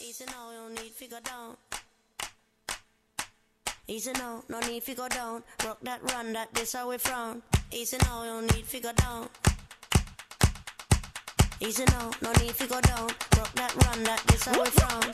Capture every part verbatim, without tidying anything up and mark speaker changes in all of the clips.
Speaker 1: Easy now, you don't need to go down. Easy now, no need to go down. Rock that, run that, this how we frown. Easy now, you don't need to go down. Easy now, no need to go down. Rock that, run that, this how we frown.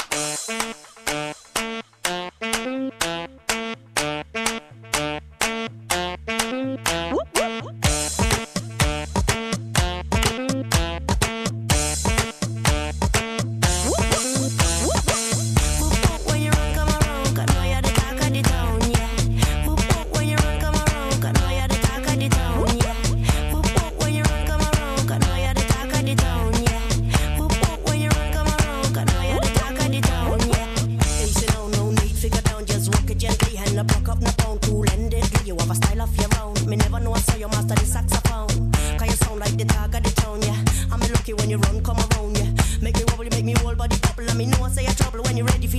Speaker 1: When you run, come around, yeah. Make me wobble, you make me whole body bubble. And me know I say you're trouble when you're ready